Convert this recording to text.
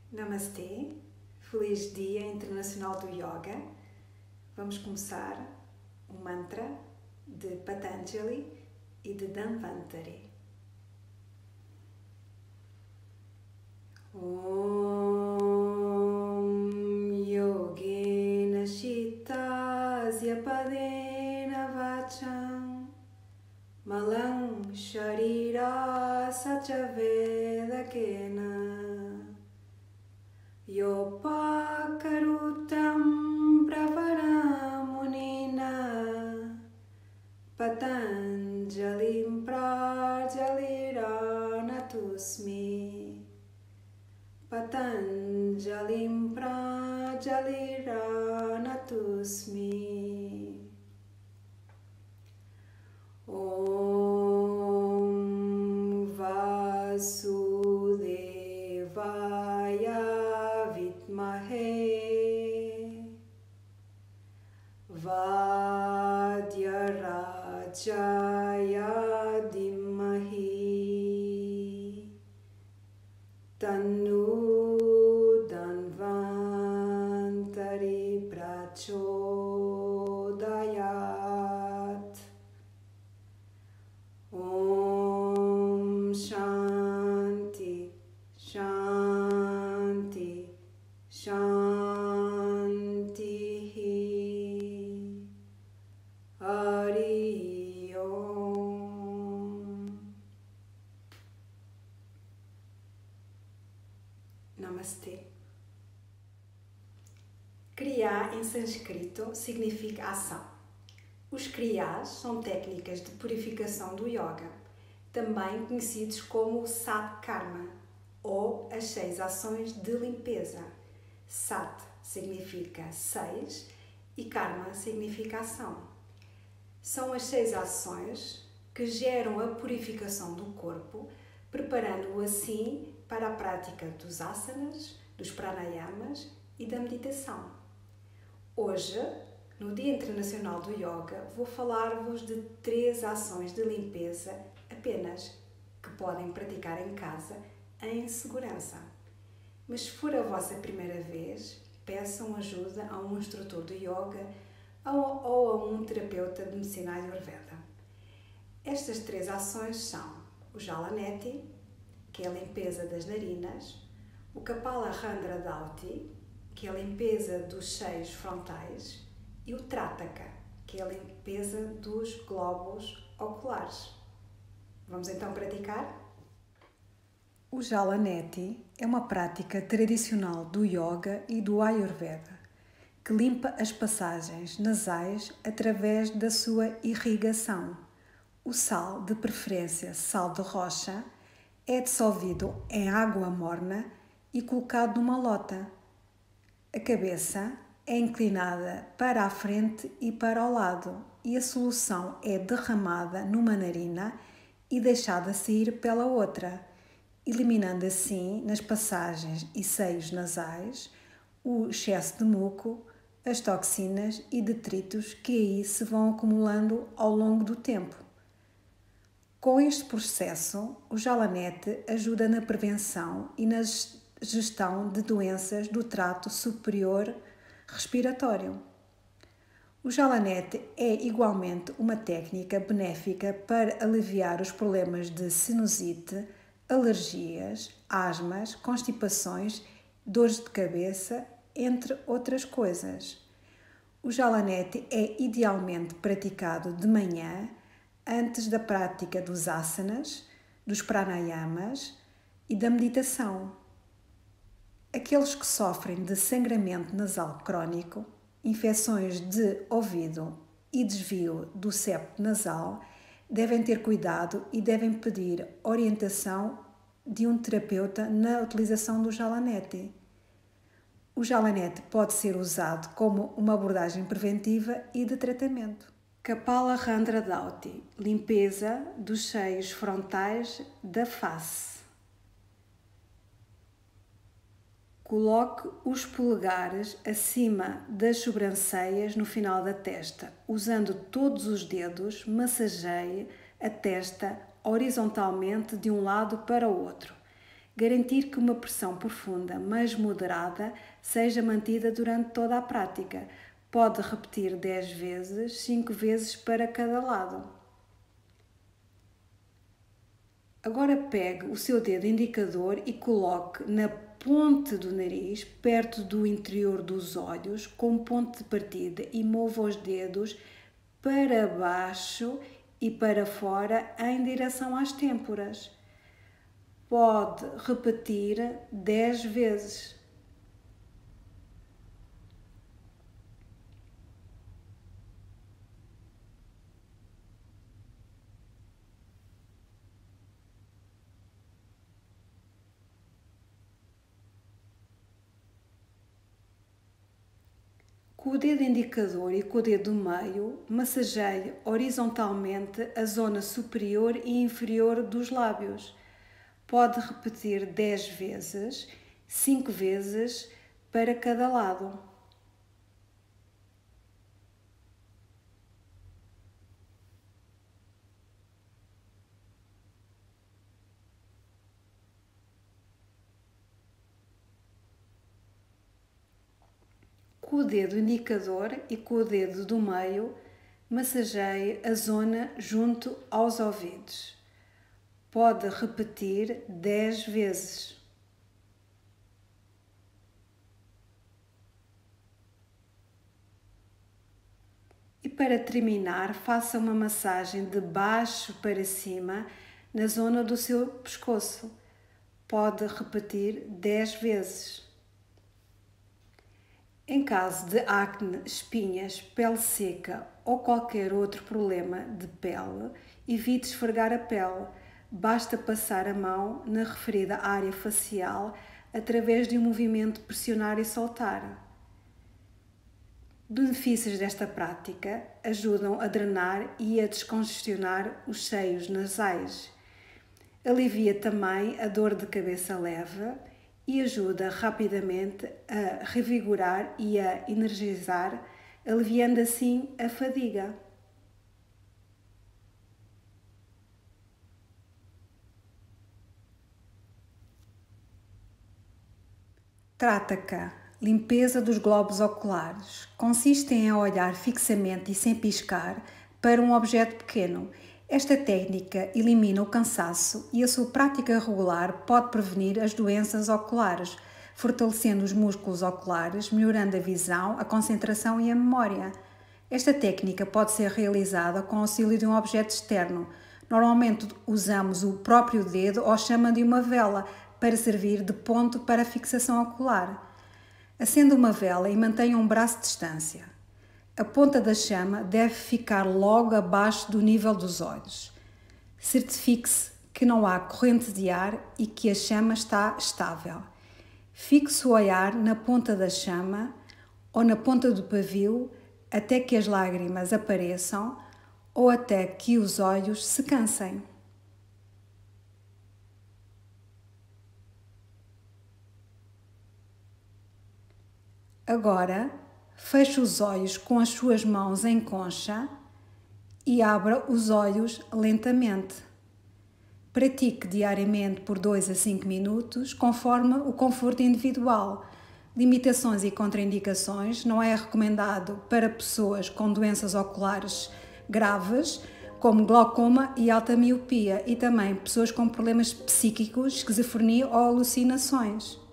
Namastê, feliz Dia Internacional do Yoga. Vamos começar o mantra de Patanjali e de Dhanvantari. Om Yogena Shittasya Padena Vacham Malang Sharira Sachavedakena Yopakarutam Pravaramunina Patanjalim Prajaliranatusmi Patanjalim Prajaliranatusmi Om Vasudevaya Vadyarajaya Dhimahi Tannu Dhanvantari Prachodayat Om Shanti Shanti Shanti Hari Om. Namastê. Kriya em sânscrito significa ação. Os kriyas são técnicas de purificação do yoga, também conhecidos como Sat Karma, ou as 6 ações de limpeza. Sat significa 6 e Karma significa ação. São as 6 ações que geram a purificação do corpo, preparando-o assim para a prática dos asanas, dos pranayamas e da meditação. Hoje, no Dia Internacional do Yoga, vou falar-vos de 3 ações de limpeza apenas, que podem praticar em casa em segurança. Mas se for a vossa primeira vez, peçam ajuda a um instrutor de yoga ou a um terapeuta de medicina ayurveda. Estas 3 ações são o Jalaneti, que é a limpeza das narinas, o Kapalabhati Dhauti, que é a limpeza dos seios frontais, e o Trataka, que é a limpeza dos globos oculares. Vamos então praticar? O Jalaneti é uma prática tradicional do yoga e do ayurveda, que limpa as passagens nasais através da sua irrigação. O sal, de preferência sal de rocha, é dissolvido em água morna e colocado numa lota. A cabeça é inclinada para a frente e para o lado e a solução é derramada numa narina e deixada sair pela outra, eliminando assim nas passagens e seios nasais o excesso de muco, as toxinas e detritos que aí se vão acumulando ao longo do tempo. Com este processo, o Jalaneti ajuda na prevenção e na gestão de doenças do trato superior respiratório. O Jalaneti é igualmente uma técnica benéfica para aliviar os problemas de sinusite, alergias, asmas, constipações, dores de cabeça, entre outras coisas. O Jalaneti é idealmente praticado de manhã, antes da prática dos asanas, dos pranayamas e da meditação. Aqueles que sofrem de sangramento nasal crónico, infecções de ouvido e desvio do septo nasal devem ter cuidado e devem pedir orientação de um terapeuta na utilização do Jalaneti. O Jalaneti pode ser usado como uma abordagem preventiva e de tratamento. Kapalabhati Dhauti, limpeza dos seios frontais da face. Coloque os polegares acima das sobrancelhas no final da testa. Usando todos os dedos, massageie a testa horizontalmente de um lado para o outro. Garantir que uma pressão profunda, mas moderada, seja mantida durante toda a prática. Pode repetir 10 vezes, 5 vezes para cada lado. Agora pegue o seu dedo indicador e coloque na ponte do nariz, perto do interior dos olhos, como ponto de partida, e mova os dedos para baixo e para fora em direção às têmporas. Pode repetir 10 vezes. Com o dedo indicador e com o dedo do meio, massageie horizontalmente a zona superior e inferior dos lábios. Pode repetir 10 vezes, 5 vezes para cada lado. Com o dedo indicador e com o dedo do meio, massageie a zona junto aos ouvidos. Pode repetir 10 vezes. E para terminar, faça uma massagem de baixo para cima na zona do seu pescoço. Pode repetir 10 vezes. Em caso de acne, espinhas, pele seca ou qualquer outro problema de pele, evite esfregar a pele. Basta passar a mão na referida área facial através de um movimento de pressionar e soltar. Benefícios desta prática: ajudam a drenar e a descongestionar os seios nasais. Alivia também a dor de cabeça leve e ajuda rapidamente a revigorar e a energizar, aliviando assim a fadiga. Trata-cá. Limpeza dos globos oculares. Consiste em olhar fixamente e sem piscar para um objeto pequeno. Esta técnica elimina o cansaço e a sua prática regular pode prevenir as doenças oculares, fortalecendo os músculos oculares, melhorando a visão, a concentração e a memória. Esta técnica pode ser realizada com o auxílio de um objeto externo. Normalmente usamos o próprio dedo ou a chama de uma vela para servir de ponto para a fixação ocular. Acenda uma vela e mantenha um braço de distância. A ponta da chama deve ficar logo abaixo do nível dos olhos. Certifique-se que não há corrente de ar e que a chama está estável. Fixe o olhar na ponta da chama ou na ponta do pavio até que as lágrimas apareçam ou até que os olhos se cansem. Agora, feche os olhos com as suas mãos em concha e abra os olhos lentamente. Pratique diariamente por 2 a 5 minutos, conforme o conforto individual. Limitações e contraindicações: não é recomendado para pessoas com doenças oculares graves, como glaucoma e alta miopia, e também pessoas com problemas psíquicos, esquizofrenia ou alucinações.